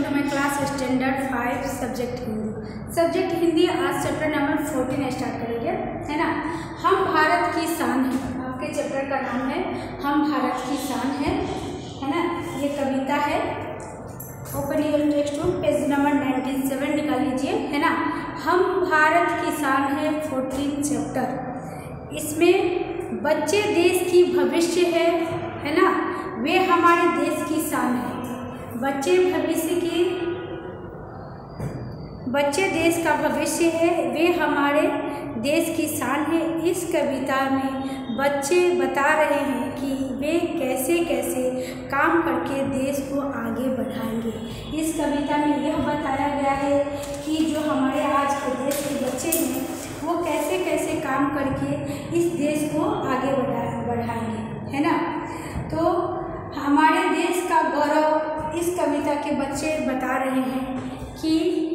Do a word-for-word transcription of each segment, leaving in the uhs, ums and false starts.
To my class standard five subject Hindi. Subject Hindi आज chapter number fourteen start करेंगे, है ना। हम भारत की शान है, आपके चैप्टर का नाम है हम भारत की शान है, है ना। ये कविता है। Open your text book, page number ninety seven निकाल लीजिए, है ना। हम भारत की शान है फोर्टीन चैप्टर। इसमें बच्चे देश की भविष्य है, है ना। वे हमारे देश की शान है। बच्चे भविष्य की बच्चे देश का भविष्य है, वे हमारे देश की शान है। इस कविता में बच्चे बता रहे हैं कि वे कैसे कैसे काम करके देश को आगे बढ़ाएंगे। इस कविता में यह बताया गया है कि जो हमारे आज के देश के बच्चे हैं वो कैसे कैसे काम करके इस देश को आगे बढ़ा बढ़ाएंगे, है ना। तो हमारे देश का गौरव इस कविता के बच्चे बता रहे हैं कि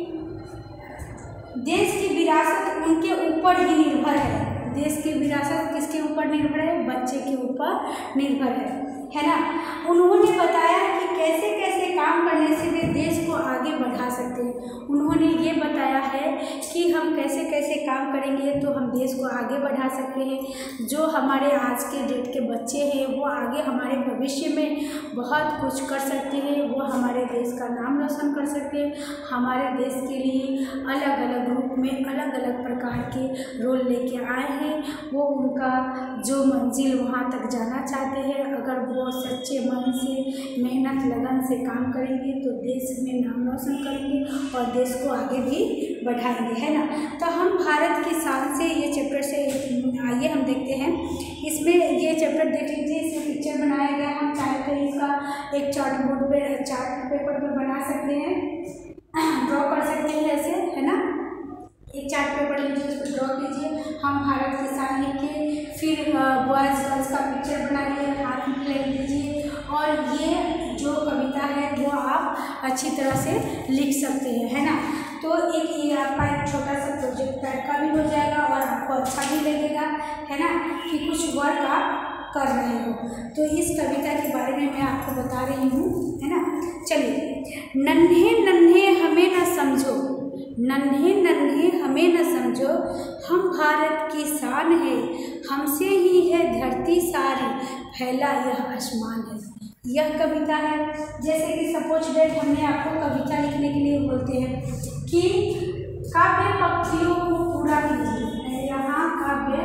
देश की विरासत उनके ऊपर ही निर्भर है। देश की विरासत किसके ऊपर निर्भर है? बच्चे के ऊपर निर्भर है, है ना। उन्होंने बताया कि कैसे कैसे काम करने से वे देश को आगे बढ़ा सकते हैं। उन्होंने ये बताया है कि हम कैसे कैसे काम करेंगे तो हम देश को आगे बढ़ा सकते हैं। जो हमारे आज के डेट के बच्चे हैं वो आगे हमारे भविष्य में बहुत कुछ कर सकते हैं, वो हमारे देश का नाम रोशन कर सकते हैं। हमारे देश के लिए अलग अलग रूप में अलग अलग प्रकार के रोल लेके आए हैं। वो उनका जो मंजिल वहाँ तक जाना चाहते हैं, अगर वो सच्चे मन से मेहनत लगन से काम करेंगे तो देश में नाम रोशन करेंगे और देश को आगे भी बढ़ाएंगे, है ना। तो हम भारत की शान से ये चैप्टर से आइए हम देखते हैं। इसमें ये चैप्टर देख लीजिए, इसमें पिक्चर बनाया गया है। हम चाहे तो इसका एक चार्ट बोर्ड पे चार्ट पेपर पे बना सकते हैं, ड्रॉ कर सकते हैं ऐसे, है ना। एक चार्ट पेपर लीजिए, उस पर ड्रॉ कीजिए हम भारत की शान लिख के, फिर बॉयज़ गर्ल्स का पिक्चर बनाइए, हाथ में लिख दीजिए और ये जो कविता है वो आप अच्छी तरह से लिख सकते हैं, है ना। तो एक ये आपका एक छोटा सा प्रोजेक्ट टाइप का भी हो जाएगा और आपको अच्छा भी लगेगा, है ना, कि कुछ वर्क आप कर रहे हो। तो इस कविता के बारे में मैं आपको बता रही हूँ, है ना। चलिए। नन्हे नन्हे हमें न समझो, नन्हे नन्हे हमें न समझो, हम भारत की शान है। हमसे ही है धरती सारी, फैला यह आसमान है। यह कविता है। जैसे कि सपोज डेट हमने आपको कविता लिखने के लिए बोलते हैं कि काव्य पंक्तियों को पूरा कीजिए। यहाँ काव्य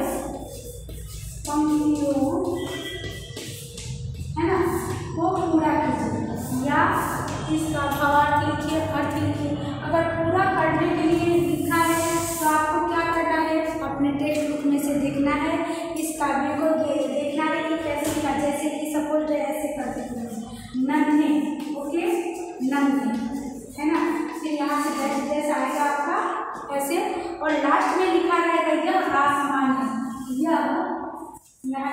पंक्तियों, है ना, को पूरा कीजिए या इसका भावार्थ लिखिए, अर्थ लिखिए। अगर पूरा करने के लिए लिखा है तो आपको क्या करना है? अपने टेक्स्ट बुक में से देखना है, इस काव्य को देखना है कि कैसे लिखा। जैसे कि सपोज ऐसे करते हैं नन्हे, ओके, नन्हे, है ना। फिर यहाँ से जैसे जैसे आएगा आपका ऐसे और लास्ट में लिखा रहेगा यह आसमान है, यह यहाँ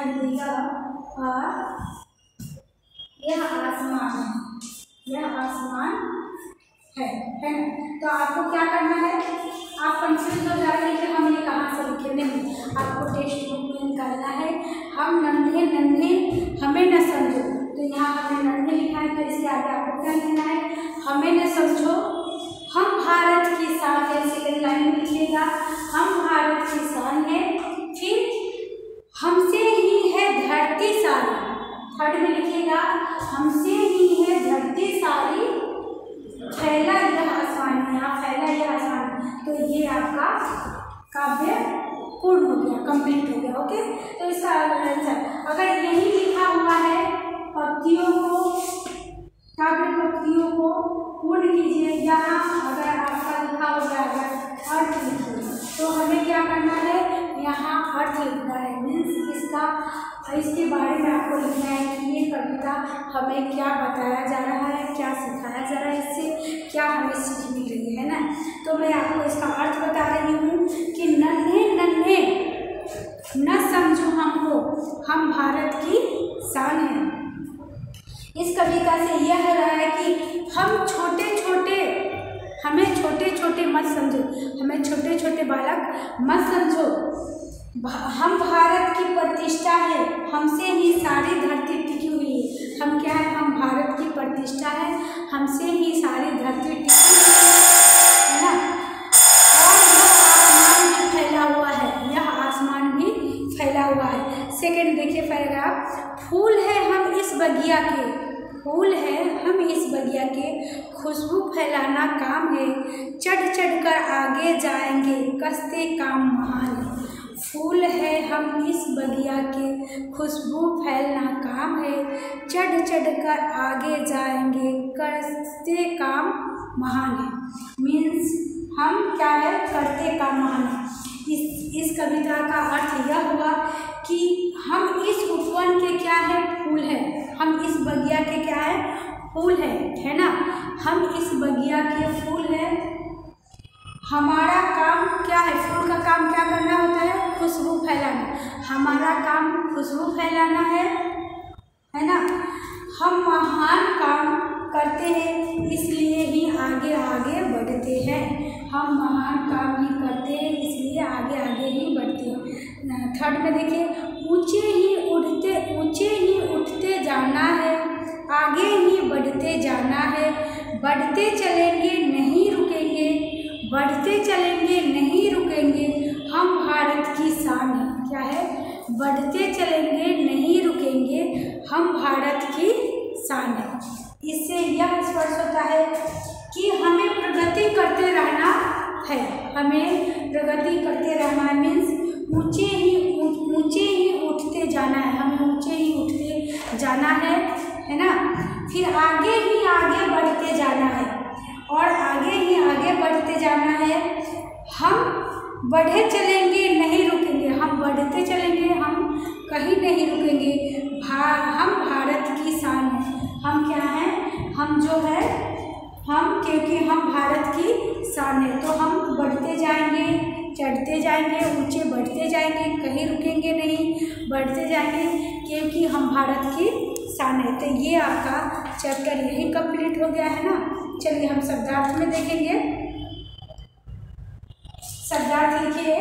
यह आसमान है, यह आसमान है, है ना। तो आपको क्या करना है? आप कंफ्यूज हो जा रहे हैं कि हम ये कहाँ से लिखे। नहीं, आपको टेक्स्ट बुक में निकालना है। हम नन्हे नन्हे हमें न समझो, तो यहाँ हमने नन्हे लिखा है, तो इसके आगे आपको क्या लिखना है? हमें न समझो, हम भारत की शान है। सेकेंड लाइन में लिखिएगा हम भारत की शान है। फिर हमसे ही है धरती सारी, थर्ड में लिखिएगा हमसे ही है धरती सारी, फैला यह आसमान है। यहाँ फैला यह आसमान, तो ये आपका काव्य पूर्ण हो गया, कंप्लीट हो गया, ओके। तो इसका आंसर अगर यही लिखा हुआ है पंक्तियों को, काव्य पंक्तियों को पूर्ण कीजिए। यहाँ अगर आपका लिखा हो गया अगर अर्थ लिखिए, तो हमें क्या करना है? यहाँ अर्थ लिखना है। मीन्स इसका इसके बारे में आपको लिखना है कि ये कविता हमें क्या बताया जा रहा है, क्या सिखाया जा रहा है, इससे क्या हमें सीख मिल रही है, ना। तो मैं आपको इसका अर्थ बता रही हूँ कि नन्हे नन्हे न समझो हमको, हम भारत की शान है। इस कविता से यह रहा है कि हम छोटे छोटे, हमें छोटे छोटे मत समझो, हमें छोटे छोटे बालक मत समझो। हम भारत की प्रतिष्ठा है, हमसे ही सारी धरती टिकी हुई है। हम क्या है? हम भारत की प्रतिष्ठा है, हमसे ही सारी धरती टिकी है ना। और यह आसमान भी फैला हुआ है, यह आसमान भी फैला हुआ है। सेकंड देखिए पैराग्राफ, फूल है हम इस बगिया के, फूल है हम इस बगिया के, खुशबू फैलाना काम है, चढ़ चढ़ कर आगे जाएंगे, कसते काम महान है। फूल है हम इस बगिया के, खुशबू फैलना काम है, चढ़ चढ़ कर आगे जाएंगे, करते काम महान है। मीन्स हम क्या है, करते काम महान है। इस इस कविता का अर्थ यह हुआ कि हम इस उपवन के क्या है, फूल है, हम इस बगिया के क्या है, फूल है, है ना। हम इस बगिया के फूल है, हमारा काम क्या है, फूल का काम क्या करना होता है, खुशबू फैलाना, हमारा काम खुशबू फैलाना है, है ना। हम महान काम करते हैं इसलिए ही आगे आगे बढ़ते हैं, हम महान काम ही करते हैं इसलिए आगे आगे ही बढ़ते हैं। थर्ड में देखिए, ऊंचे ही उड़ते ऊंचे ही उठते जाना है, आगे ही बढ़ते जाना है, बढ़ते चलेंगे नहीं रुकेंगे, बढ़ते चलेंगे नहीं रुकेंगे, हम भारत की शान है, क्या है, बढ़ते चलेंगे नहीं रुकेंगे, हम भारत की शान है। इससे यह स्पष्ट होता है कि हमें प्रगति करते रहना है, हमें प्रगति करते रहना है। मीन्स ऊंचे ही ऊंचे ही उठते जाना है, हमें ऊंचे ही उठते जाना है, है ना। फिर आगे ही आगे बढ़ते जाना है, और आगे ही आगे बढ़ते जाना है, हम बढ़े चलेंगे नहीं रुकेंगे, हम बढ़ते चलेंगे, हम कहीं नहीं रुकेंगे, भा हम भारत की शान है, हम क्या हैं, हम जो है, हम क्योंकि हम भारत की शान है तो हम बढ़ते जाएंगे, चढ़ते जाएंगे, ऊंचे बढ़ते जाएंगे, कहीं रुकेंगे नहीं, बढ़ते जाएंगे क्योंकि हम भारत की शान है। तो ये आपका चैप्टर यही कंप्लीट हो गया है ना। चलिए हम शब्दार्थ में देखेंगे। शब्दार्थ लिखिए,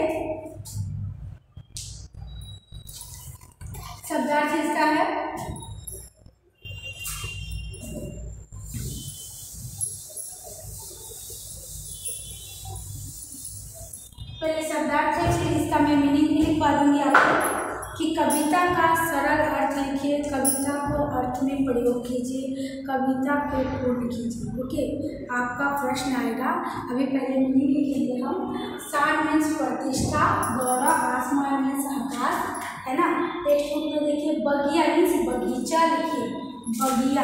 शब्दार्थ इसका है, पहले शब्दार्थ है, फिर इसका मैं मीनिंग भी लिखवा दूंगी आपको कि कविता का सरल अर्थ लिखिए, कविता को अर्थ में प्रयोग कीजिए, कविता को पूर्ण कीजिए। ओके, आपका प्रश्न आएगा। अभी पहले मीनिंग लिखेंगे हम। शान मीन्स प्रतिष्ठा, गौरव, आसमान मीन्स आकाश, है ना। टेक्स्ट बुक में देखिए, बगिया मीन्स बगीचा लिखिए, बगिया,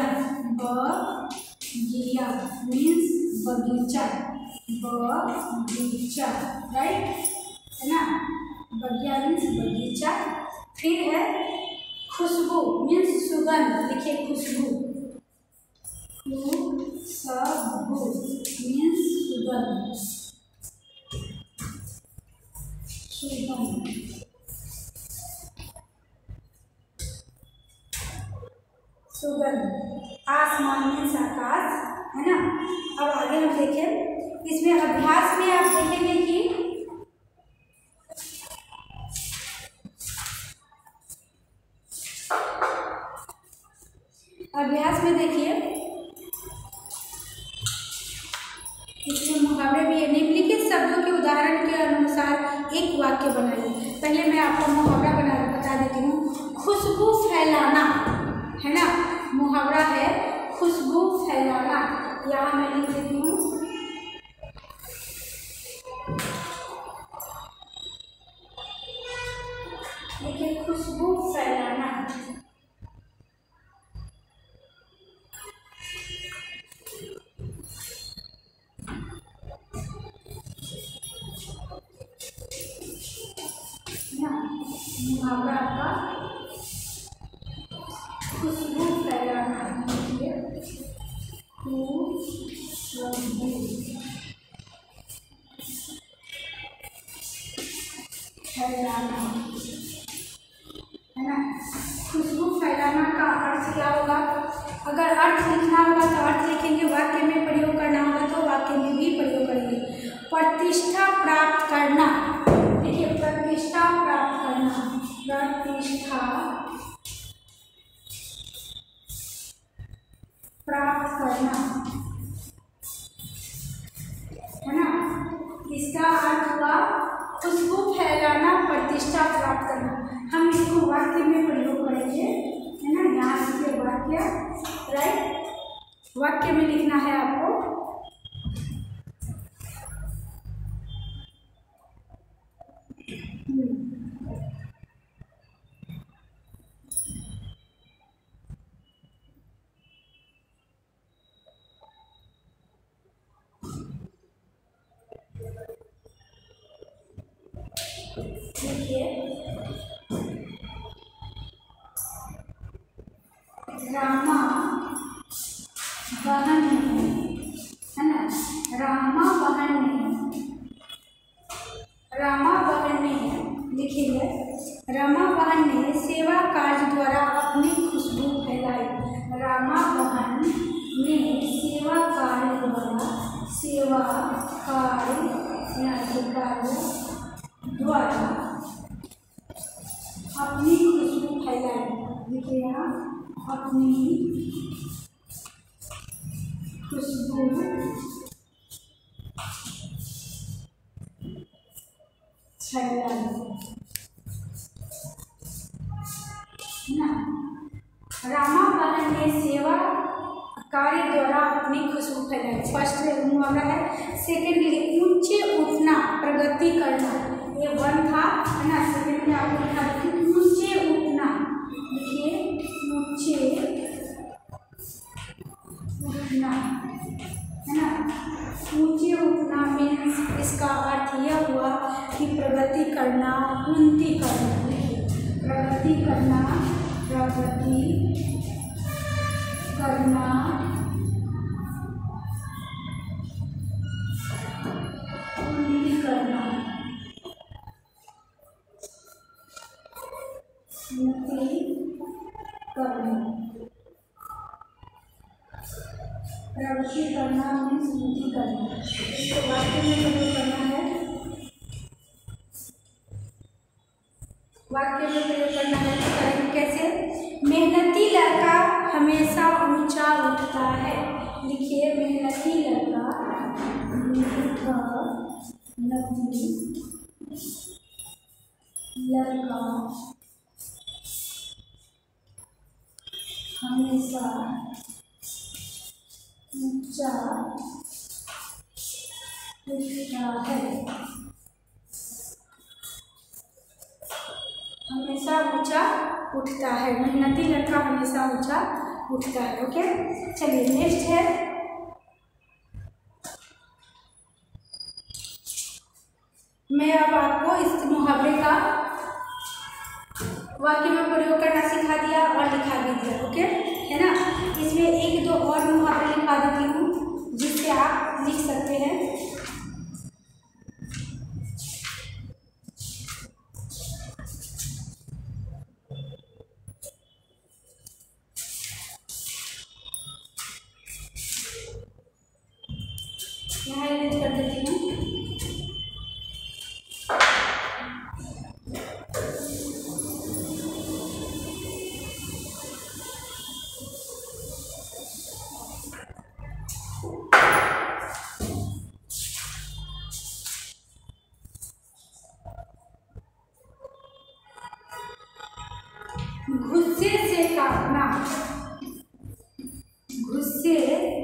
बगिया मीन्स बगीचा, बगीचा, राइट, है ना, बगिया मीन्स बगीचा। फिर है खुशबू मीन्स सुगंध, लिखिए खुशबू, खुशबू मीन्स सुगंध, सुगंध, सुगंध। आसमान मीन्स आकाश, है ना। अब आगे हम देखें, इसमें अभ्यास में आप देखेंगे कि अभ्यास में देखिए, इसमें मुहावरे भी है। निम्नलिखित शब्दों के उदाहरण के अनुसार एक वाक्य बनाइए। पहले मैं आपको मुहावरा बना बता देती हूँ। खुशबू फैलाना, है ना, मुहावरा है खुशबू फैलाना। यहाँ मैं लिख देती हूँ, देखिए खुशबू फैलाना, मुहावरा आपका खुशबू फैलाना, खुशबू फैलाना, है ना। खुशबू फैलाना का अर्थ क्या होगा? अगर अर्थ लिखना होगा तो अर्थ लिखेंगे, वाक्य में प्रयोग करना होगा तो वाक्य में भी प्रयोग करेंगे। प्रतिष्ठा प्राप्त करना, देखिए प्रतिष्ठा प्राप्त करना, प्रतिष्ठा प्राप्त करना, है ना। इसका अर्थ हुआ खुशबू फैलाना, प्रतिष्ठा प्राप्त करना। हम इसको वाक्य में प्रयोग करेंगे, है ना। यहाँ लिखिए वाक्य, राइट। वाक्य में लिखना है आपको। रामा बहन ने, है ना। रामा बहन ने, रामा बहन ने लिखिए, रामा बहन ने सेवा कार्य द्वारा अपनी खुशबू फैलाई। रामा बहन ने सेवा कार्य द्वारा, सेवा कार्य कार्य द्वारा अपनी खुशबू फैलाई। देखिए यहाँ अपनी खुशबू फैलाई, ना। रामा बहन ने सेवा कार्य द्वारा अपनी खुशबू फैलाई, फर्स्ट मुहावरा है। सेकेंड ऊंचे उठना, प्रगति करना, ये वन था, है ना। सेकेंड में आपको लिखा ऊंचे उठना, देखिए ऊंचे उठना, है ना। ऊंचे उठना मीन्स इसका अर्थ यह हुआ कि प्रगति करना, उन्नति करना, प्रगति करना, प्रगति करना, उन्नति करना, उन्नति करना, प्रगति करना मीन्स उन्नति करना। इसको वाक्य में प्रयोग करना है, वाक्य में प्रयोग करना है। तो करेंगे कैसे? मेहनती लड़का हमेशा ऊंचा उठता है। लिखिए मेहनती लड़का, मेहनती लड़का हमेशा ऊंचा उठता है, हमेशा ऊंचा उठता है। मेहनती लड़का हमेशा ऊंचा उठता है। ओके, चलिए नेक्स्ट है, मैं अब आपको इस मुहावरे का वाक्य में प्रयोग करना सिखा दिया और लिखा भी दिया। ओके, है ना। इसमें एक दो और मुहावरे लिखा देती हूँ जिससे आप लिख सकते हैं। यहाँ एडिट कर देती हूँ। गुस्से से कांपना, गुस्से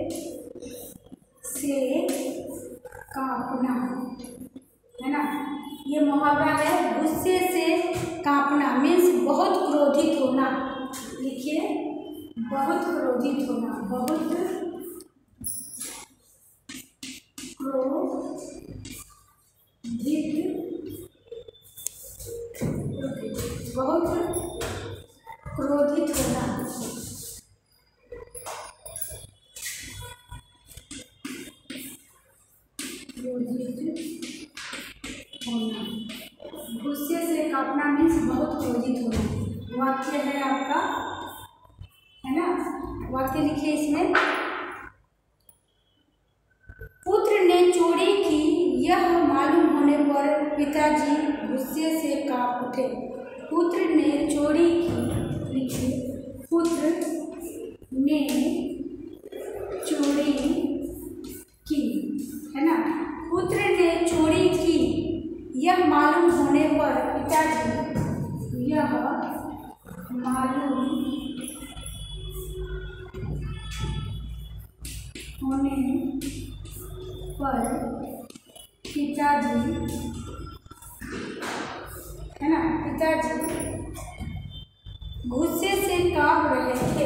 से कांपना, है ना। ये मुहावरा है, गुस्से से कांपना मीन्स बहुत क्रोधित होना। लिखिए बहुत क्रोधित होना, बहुत क्रोधित, बहुत क्रोधित होना, क्रोधित होना, गुस्से से कांपना मीन्स बहुत क्रोधित होना। वाक्य है आपका, है ना। वाक्य लिखिए इसमें, पुत्र ने चोरी की यह मालूम होने पर पिताजी गुस्से से कांप उठे। पुत्र ने चोरी की, लिखिए पुत्र ने चोरी मालूम होने पर पिताजी, है ना, पिताजी गुस्से से कांप रहे थे,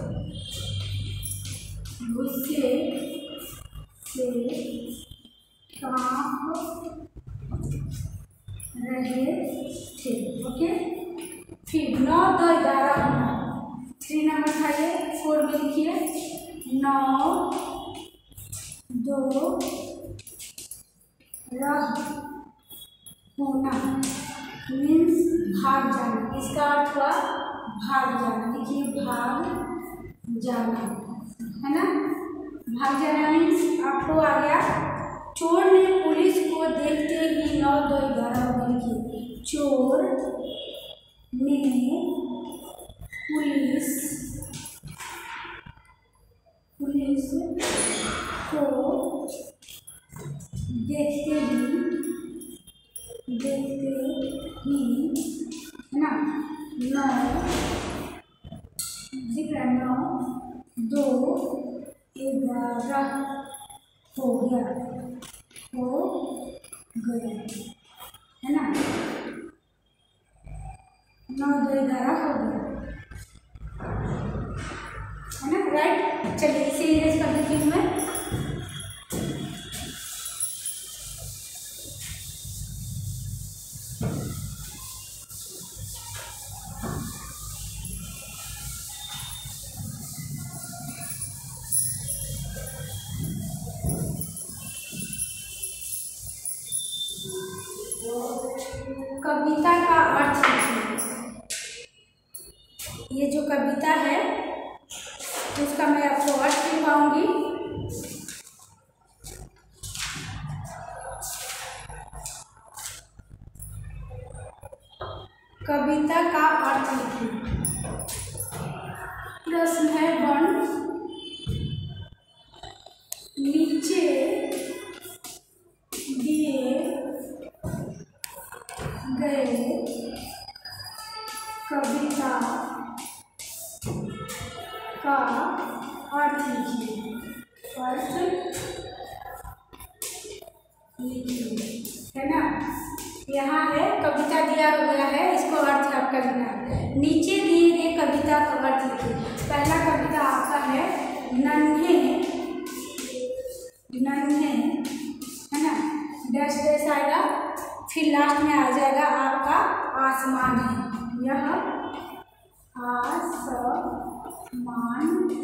गुस्से से कांप रहे थे। ओके, फिर नौ दो ग्यारह होना, थ्री नंबर था ये, फोर में लिखिए नौ दो रह होना मीन्स भाग जाना, इसका अर्थ हुआ भाग जाना। देखिए भाग जाना, है ना, भाग जाना मीन्स आपको आ गया। चोर ने पुलिस को देखते ही नौ दो ग्यारह में लिखिए चोर ने पुलिस पुलिस को देखते ही देखते ही है ना नौ जिक्र नौ दो ग्यारह हो गया हो गया है ना, नौ दो ग्यारह हो गया, है ना, राइट। चलिए इसे इरेज कर देती हूँ मैं। कविता का अर्थ लिखिए। ये जो कविता है उसका मैं आपको अर्थ लिखवाऊंगी। कविता का अर्थ लिखिए। प्रश्न है वन, नीचे दिए गए कविता का अर्थ लिखिए, अर्थ लिखिए, है ना। यहाँ है कविता दिया गया है, इसको अर्थ आपका लिखना है। नीचे दिए गए कविता का अर्थ लिखिए। पहला कविता आपका है नन्हे नन्हे, है ना, डैश डैश आएगा, फिर लास्ट में आ जाएगा आपका आसमान है, यह आसमान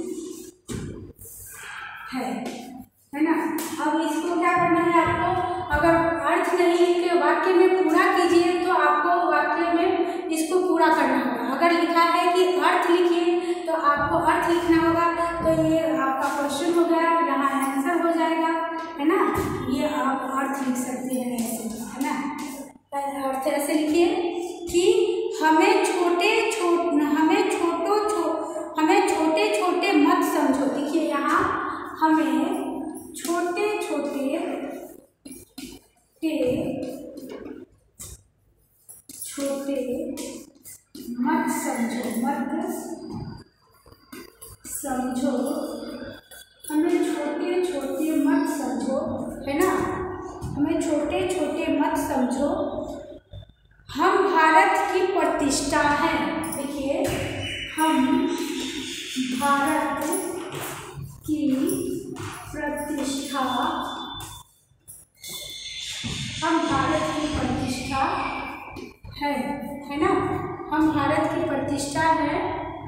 है, है ना। अब इसको क्या करना है आपको, अगर अर्थ नहीं लिख के वाक्य में पूरा कीजिए तो आपको वाक्य में इसको पूरा करना होगा। अगर लिखा है कि अर्थ लिखिए तो आपको अर्थ लिखना होगा, तो ये आपका क्वेश्चन हो गया, यहाँ आंसर हो जाएगा, है ना। ये आप अर्थ लिख सकते हैं ऐसे, है ना। अर्थ ऐसे लिखिए कि हमें छोटे छोट हमें छोटो छो हमें छोटे छोटे मत समझो। देखिए यहाँ हमें छोटे छोटे के छोटे मत समझो, मत समझो, हमें छोटे छोटे मत समझो, है ना, हमें छोटे छोटे मत समझो, हम भारत की प्रतिष्ठा हैं। देखिए हम भारत की प्रतिष्ठा, हम भारत की प्रतिष्ठा है, है ना, हम भारत की प्रतिष्ठा है,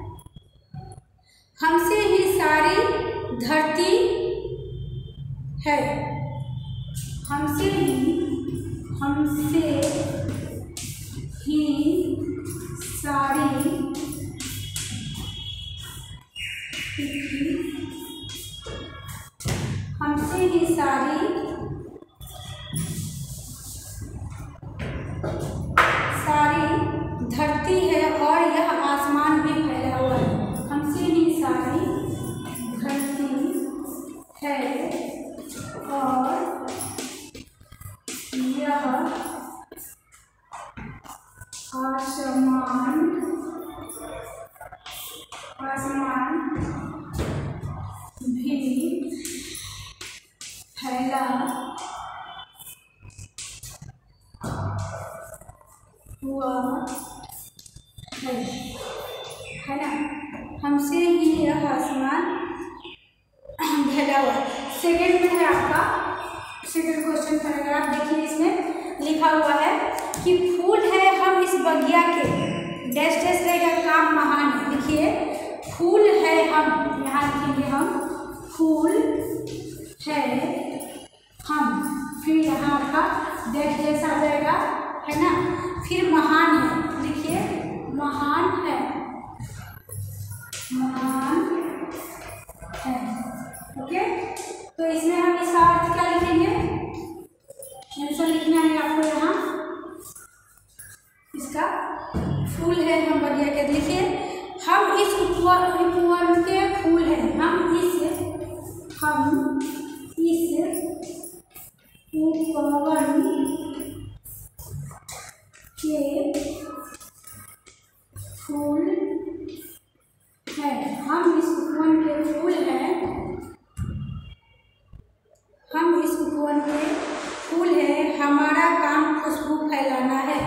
हमसे ही सारी धरती है, हमसे ही हमसे ही सारी हमसे ही सारी सारी धरती है और यह आसमान भी फैला हुआ है। हमसे ही सारी धरती है और यह आसमान हमसे ही यह आसमान फैला हुआ है। सेकेंड में है आपका सेकेंड क्वेश्चन पैराग्राफ, देखिए इसमें लिखा हुआ है कि फूल है हम इस बगिया के, डैश डैश रहेगा, काम महान है। देखिए फूल है हम, यहाँ लिखेंगे हम, फूल है हम, फिर यहाँ आपका डैश डैश आ जाएगा, है ना। फिर महान है, लिखिए महान है, महान है। ओके, तो इसमें हम इसका अर्थ क्या लिखेंगे, आंसर लिखना है आपको यहाँ। इसका फूल है हम बगिया के, देखिए हम इस उपवन उपवन के फूल हैं, हम इस हम इस उपवन के फूल हैं, हम इस उपवन के फूल हैं, हम इस उपवन के फूल हैं, हमारा काम खुशबू फैलाना है,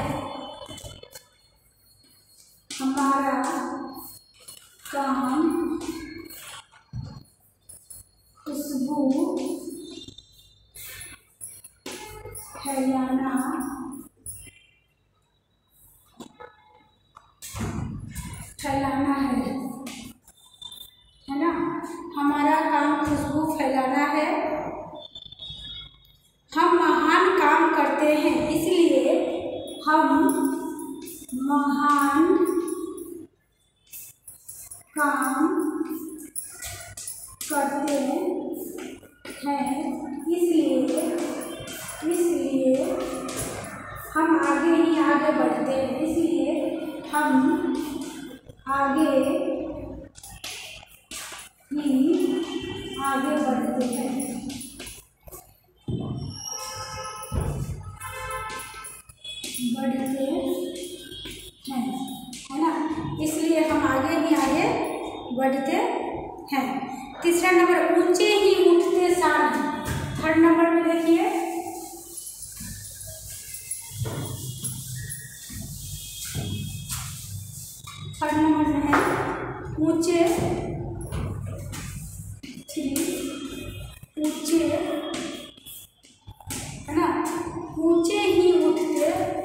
हमारा काम खुशबू फैलाना फैलाना है, है ना। हमारा काम खुशबू फैलाना है, हम महान काम करते हैं इसलिए हम महान काम करते हैं, इसलिए इसलिए हम आगे ही आगे बढ़ते हैं, इसलिए हम आगे ही आगे बढ़ते हैं, बढ़ते हैं, है ना, इसलिए हम आगे ही आगे बढ़ते हैं। तीसरा नंबर ऊंचे ही उठते शान, थर्ड नंबर में देखिए थर्ड नंबर में है ऊंचे, ऊंचे, है ना, ऊंचे ही उठते,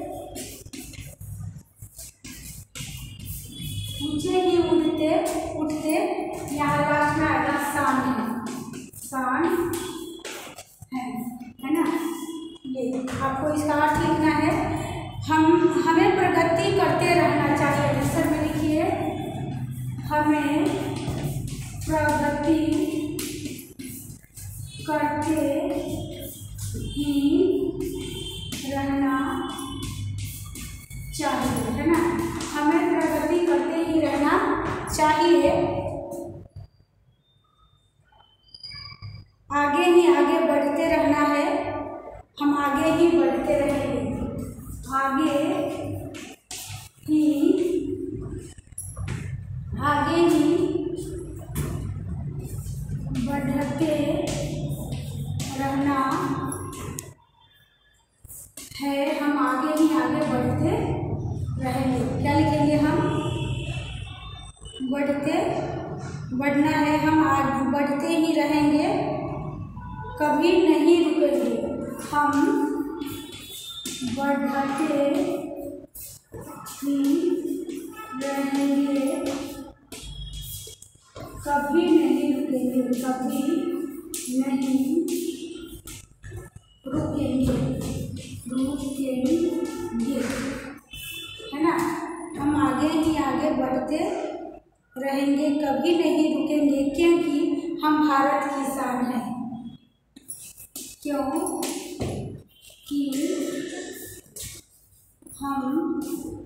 ऊंचे ही उठते उठते यहाँ लास्ट में आएगा शान है, शान है, है ना। ये आपको इसका अर्थ लिखना है, हम हमें प्रगति करते रहना चाहिए, आंसर में लिखिए हमें प्रगति करते ही रहना चाहिए, है ना, हमें प्रगति करते ही रहना चाहिए, आगे ही आगे बढ़ते रहना है, हम आगे ही बढ़ते रहेंगे, आगे ही आगे ही बढ़ते रहना है, हम आगे ही आगे बढ़ते रहेंगे। क्या लिखेंगे हम, बढ़ते, बढ़ना है, हम आगे बढ़ते ही रहेंगे, कभी नहीं रुकेंगे, हम बढ़ते ही रहेंगे, कभी नहीं रुकेंगे, कभी नहीं रुकेंगे, रुकेंगे, है ना, हम आगे ही आगे बढ़ते रहेंगे, कभी नहीं रुकेंगे, क्योंकि हम भारत की शान हैं, क्यों कि हम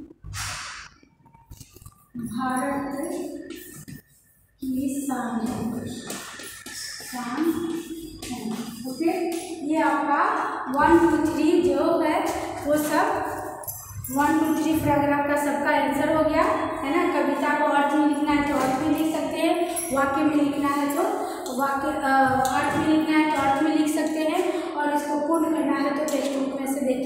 भारत की शान है, शान है। ओके, ये आपका वन टू थ्री जो है वो सब वन टू थ्री पैराग्राफ का सबका आंसर हो गया, है ना। कविता को अर्थ में लिखना है तो अर्थ में लिख सकते हैं, वाक्य में लिखना है तो वाक्य अर्थ में लिखना है तो अर्थ में लिख सकते हैं, और इसको पूर्ण करना है तो टेक्स्ट बुक में से देख